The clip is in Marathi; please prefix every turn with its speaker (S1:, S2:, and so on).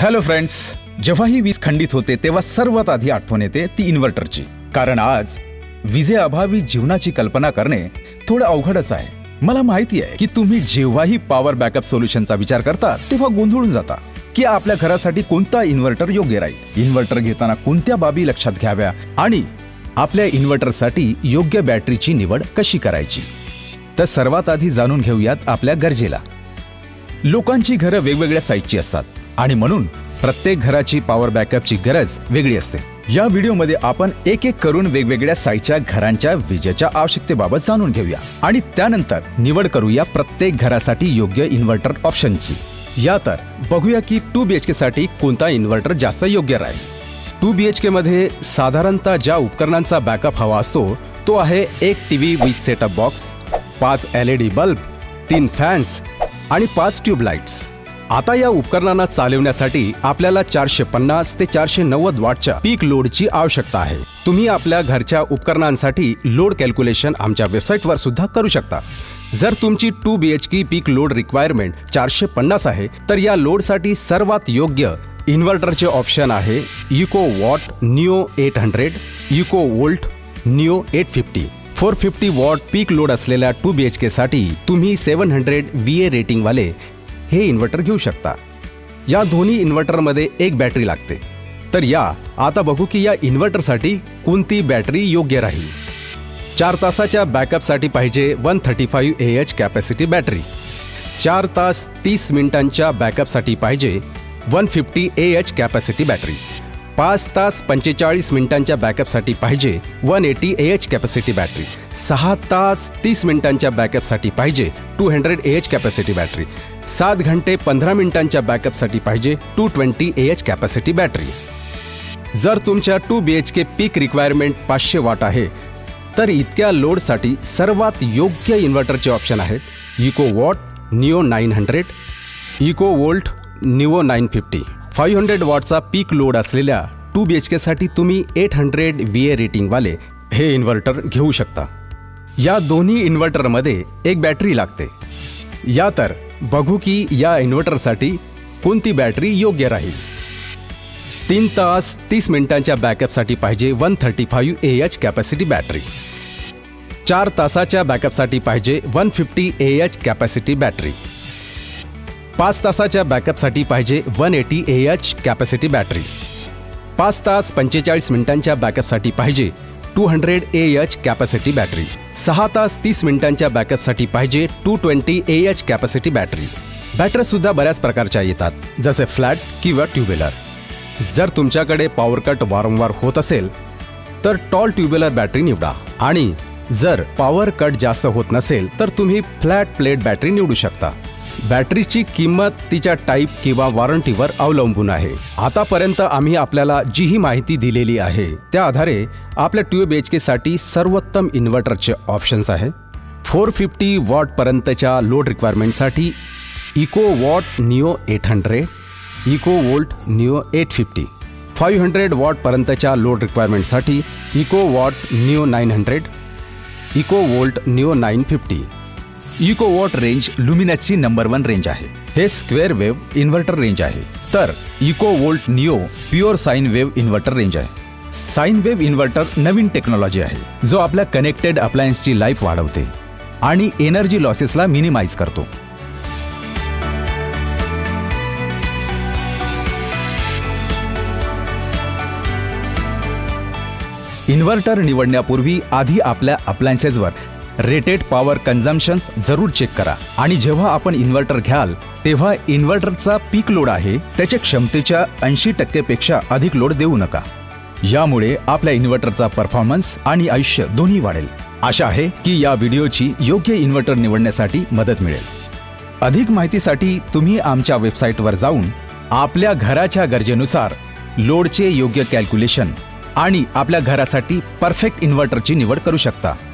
S1: हॅलो फ्रेंड्स, जेव्हा ही वीज खंडित होते तेव्हा सर्वात आधी आठवण येते ती इन्व्हर्टरची. कारण आज विजेअभावी जीवनाची कल्पना करणे थोडं अवघडच आहे. मला माहिती आहे की तुम्ही जेव्हाही पॉवर बॅकअप सोल्युशनचा विचार करता तेव्हा गोंधळून जाता की आपल्या घरासाठी कोणता इन्व्हर्टर योग्य राहील, इन्व्हर्टर घेताना कोणत्या बाबी लक्षात घ्याव्या आणि आपल्या इन्व्हर्टरसाठी योग्य बॅटरीची निवड कशी करायची. तर सर्वात आधी जाणून घेऊयात आपल्या गरजेला. लोकांची घरं वेगवेगळ्या साईजची असतात आणि म्हणून प्रत्येक घराची पॉवर बॅकअपची गरज वेगळी असते. या व्हिडिओमध्ये आपण एक एक करून वेगवेगळ्या साईजच्या घरांच्या विजेच्या आवश्यकतेबाबत जाणून घेऊया आणि त्यानंतर निवड करूया प्रत्येक घरासाठी योग्य इन्व्हर्टर ऑप्शनची. या तर बघूया की 2 BHK साठी कोणता इन्व्हर्टर जास्त योग्य राहील. 2 BHK मध्ये साधारणतः ज्या उपकरणांचा बॅकअप हवा असतो तो आहे एक TV with setup box, 5 LED bulb, 3 fans आणि 5 ट्यूबलाइट्स. आता या उपकरणांना चालवण्यासाठी आपल्याला 450 ते 490 वॉटच्या पीक लोडची आवश्यकता आहे. तुम्ही आपल्या घरच्या उपकरणांसाठी लोड कॅल्क्युलेशन आमच्या वेबसाईटवर सुद्धा करू शकता. जर तुमची 2 BHK पीक लोड रिक्वायरमेंट 450 आहे तर या लोडसाठी सर्वात योग्य इन्व्हर्टरचे ऑप्शन आहे eco watt neo 800, eco volt neo 850. 450 watt peak load असलेल्या 2 BHK साठी तुम्ही 700 VA रेटिंग वाले हे इन्व्हर्टर घेऊ शकता. या दोन्ही इन्व्हर्टरमध्ये एक बॅटरी लागते. तर या आता बघू की या इन्व्हर्टरसाठी कोणती बॅटरी योग्य राहील. 4 तासाच्या बॅकअपसाठी पाहिजे 135 AH कॅपॅसिटी बॅटरी. 4 तास 30 मिनिटांच्या बॅकअपसाठी पाहिजे 150 AH कॅपॅसिटी बॅटरी. 5 तास 45 मिनिटांच्या बॅकअपसाठी पाहिजे 180 AH कॅपॅसिटी बॅटरी. 6 तास 30 मिनिटांच्या बॅकअपसाठी पाहिजे 200 AH कॅपॅसिटी बॅटरी. 7 घंटे 15 मिनिटांच्या बॅकअपसाठी पाहिजे 220 AH कॅपॅसिटी बॅटरी. जर तुमच्या 2 BHK पीक रिक्वायरमेंट 500 वॉट आहे तर इतक्या लोडसाठी सर्वात योग्य इन्व्हर्टरचे ऑप्शन आहेत eco watt neo 900, eco volt neo 950. 500 वॉटचा पीक लोड असलेल्या 2 BHK साठी तुम्ही 800 VA रेटिंग वाले हे इन्व्हर्टर घेऊ शकता. या दोन्ही इन्व्हर्टरमध्ये एक बॅटरी लागते. या तर बघू की या इन्व्हर्टरसाठी कोणती बॅटरी योग्य राहील. 3 तास 30 मिनिटांच्या बॅकअपसाठी पाहिजे 135 AH कॅपॅसिटी बॅटरी. 4 तासाच्या बॅकअपसाठी पाहिजे 150 AH कॅपॅसिटी बॅटरी. 5 तासाच्या बॅकअपसाठी पाहिजे 180 AH कॅपॅसिटी बॅटरी. 5 तास 45 मिनिटांच्या बॅकअपसाठी पाहिजे 200 AH कॅपॅसिटी बॅटरी. 6 तास 30 मिनिटांच्या बॅकअपसाठी पाहिजे 220 AH कॅपॅसिटी बॅटरी. बॅटरी सुद्धा बऱ्याच प्रकारच्या येतात जसे फ्लॅट किंवा ट्यूबुलर. जर तुमच्याकडे पॉवर कट वारंवार होत असेल तर टॉल ट्यूबुलर बॅटरी निवडा आणि जर पॉवर कट जास्त होत नसेल तर तुम्ही फ्लॅट प्लेट बॅटरी निवडू शकता. बॅटरीची किंमत तिच्या टाईप किंवा वॉरंटीवर अवलंबून आहे. आतापर्यंत आम्ही आपल्याला जी ही माहिती दिलेली आहे त्या आधारे आपल्या 2 BHK साठी सर्वोत्तम इन्व्हर्टरचे ऑप्शन्स आहे. 450 वॉट पर्यंतच्या लोड रिक्वायरमेंटसाठी eco watt neo 800, eco volt neo 850. 500 watt पर्यंतच्या लोड रिक्वायरमेंटसाठी eco watt neo 900, eco volt neo 950. Eco watt range लुमिनसची नंबर 1 रेंज आहे. हे स्क्वेअर वेव्ह इन्व्हर्टर रेंज आहे. तर eco volt neo pure sine wave inverter range आहे. साइन वेव्ह इन्व्हर्टर नवीन टेक्नॉलॉजी आहे जो आपल्या कनेक्टेड अप्लायन्सची लाईफ वाढवते आणि एनर्जी लॉसेसला मिनिमाइज करतो. इन्व्हर्टर निवडण्यापूर्वी आधी आपल्या अप्लायन्सेसवर रेटेड पॉवर कन्झम्पशन्स जरूर चेक करा आणि जेव्हा आपण इन्व्हर्टर घ्याल तेव्हा इन्व्हर्टरचा पीक लोड आहे त्याच्या क्षमतेच्या 80% पेक्षा अधिक लोड देऊ नका. यामुळे आपल्या इन्व्हर्टरचा परफॉर्मन्स आणि आयुष्य दोन्ही वाढेल. आशा आहे की या व्हिडिओची योग्य इन्व्हर्टर निवडण्यासाठी मदत मिळेल. अधिक माहितीसाठी तुम्ही आमच्या वेबसाईटवर जाऊन आपल्या घराच्या गरजेनुसार लोडचे योग्य कॅल्क्युलेशन आणि आपल्या घरासाठी परफेक्ट इन्व्हर्टरची निवड करू शकता.